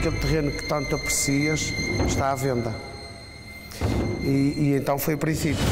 aquele terreno que tanto aprecias está à venda. E então foi o princípio.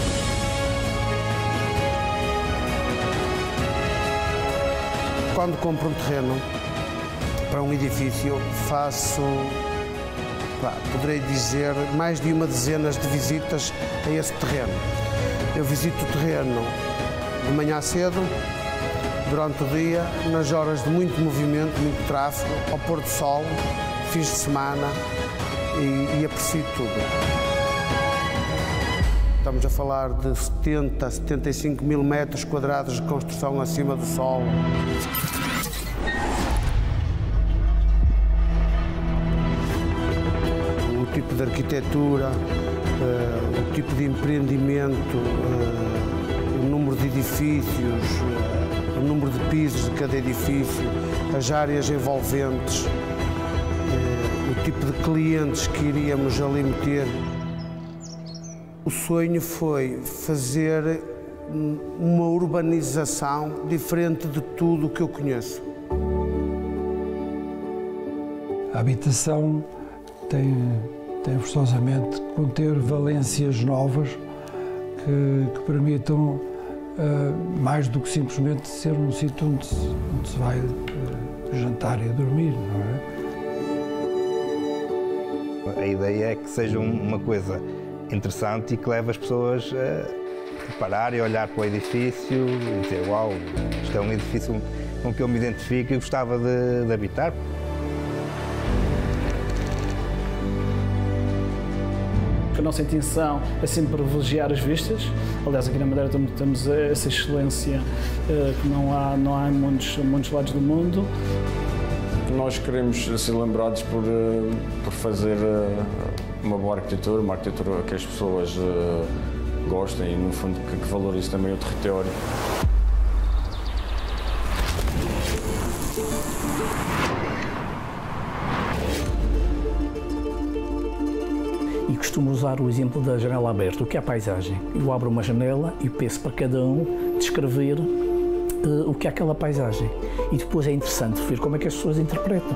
Quando compro um terreno para um edifício, faço, poderei dizer, mais de uma dezena de visitas a esse terreno. Eu visito o terreno de manhã cedo, durante o dia, nas horas de muito movimento, muito tráfego, ao pôr do sol, fins de semana e aprecio tudo. Estamos a falar de 70, 75 mil metros quadrados de construção acima do solo. O tipo de arquitetura, o tipo de empreendimento, o número de edifícios, o número de pisos de cada edifício, as áreas envolventes, o tipo de clientes que iríamos ali meter. O sonho foi fazer uma urbanização diferente de tudo o que eu conheço. A habitação tem forçosamente que conter valências novas que permitam mais do que simplesmente ser um sítio onde se vai jantar e dormir, não é? A ideia é que seja uma coisa interessante e que leve as pessoas a parar e olhar para o edifício e dizer: uau, isto é um edifício com que eu me identifico e gostava de habitar. A nossa intenção é sempre privilegiar as vistas. Aliás, aqui na Madeira temos essa excelência que não há em muitos lados do mundo. Nós queremos ser lembrados por fazer uma boa arquitetura, uma arquitetura que as pessoas gostem e, no fundo, que valorize também o território. E costumo usar o exemplo da janela aberta. O que é a paisagem? Eu abro uma janela e peço para cada um descrever o que é aquela paisagem. E depois é interessante ver como é que as pessoas interpretam.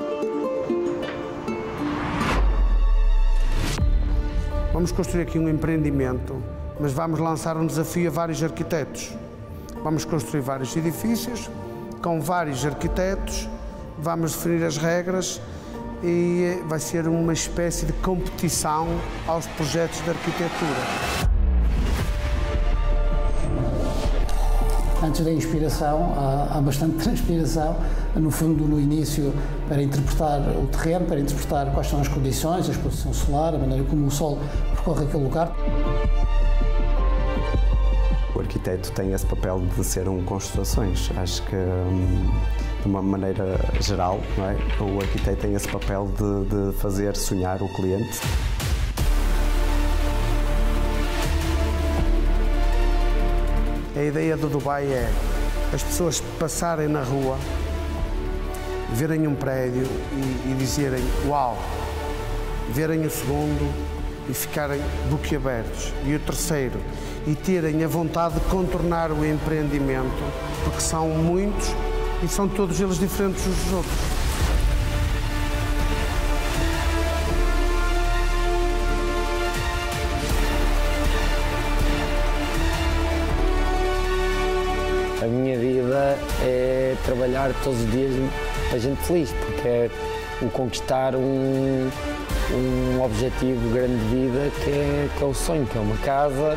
Vamos construir aqui um empreendimento, mas vamos lançar um desafio a vários arquitetos. Vamos construir vários edifícios, com vários arquitetos, vamos definir as regras e vai ser uma espécie de competição aos projetos de arquitetura. Antes da inspiração, há bastante transpiração, no fundo, no início, para interpretar o terreno, para interpretar quais são as condições, a exposição solar, a maneira como o sol percorre aquele lugar. O arquiteto tem esse papel de ser um construções. Acho que, de uma maneira geral, não é? O arquiteto tem esse papel de fazer sonhar o cliente. A ideia do Dubai é as pessoas passarem na rua, verem um prédio e dizerem uau, verem o segundo e ficarem boquiabertos, e o terceiro, e terem a vontade de contornar o empreendimento, porque são muitos e são todos eles diferentes uns dos outros. A minha vida é trabalhar todos os dias a gente feliz, porque é o conquistar um objetivo grande de vida que é o sonho, que é uma casa.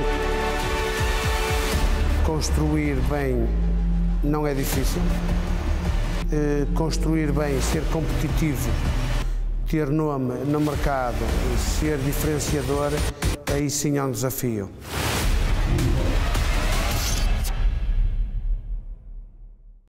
Construir bem não é difícil. Construir bem, ser competitivo, ter nome no mercado, ser diferenciador, aí sim é um desafio.